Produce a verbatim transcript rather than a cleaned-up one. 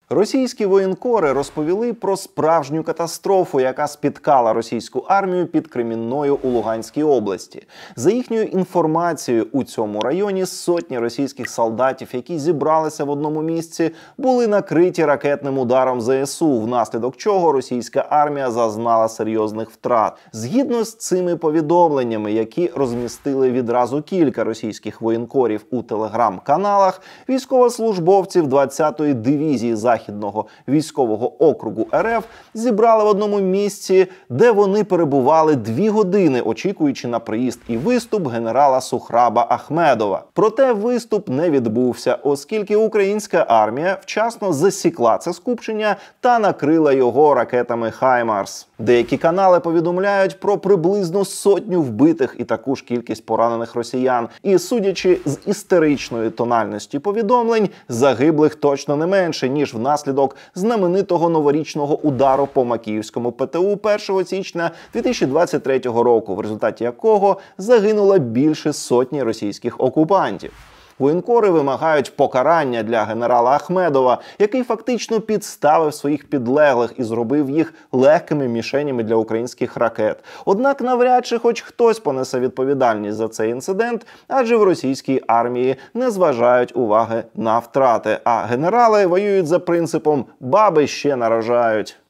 Російські воєнкори розповіли про справжню катастрофу, яка спіткала російську армію під Кремінною у Луганській області. За їхньою інформацією, у цьому районі сотні російських солдатів, які зібралися в одному місці, були накриті ракетним ударом зе ес у, внаслідок чого російська армія зазнала серйозних втрат. Згідно з цими повідомленнями, які розмістили відразу кілька російських воєнкорів у телеграм-каналах, військовослужбовців двадцятої дивізії Західної Західного військового округу ер еф зібрали в одному місці, де вони перебували дві години, очікуючи на приїзд і виступ генерала Сухраба Ахмедова. Проте виступ не відбувся, оскільки українська армія вчасно засікла це скупчення та накрила його ракетами «Хаймарс». Деякі канали повідомляють про приблизно сотню вбитих і таку ж кількість поранених росіян. І судячи з істеричної тональності повідомлень, загиблих точно не менше, ніж внаслідок знаменитого новорічного удару по Макіївському пе те у першого січня дві тисячі двадцять третього року, в результаті якого загинуло більше сотні російських окупантів. Воєнкори вимагають покарання для генерала Ахмедова, який фактично підставив своїх підлеглих і зробив їх легкими мішенями для українських ракет. Однак навряд чи хоч хтось понесе відповідальність за цей інцидент, адже в російській армії не зважають уваги на втрати, а генерали воюють за принципом «баби ще нарожають».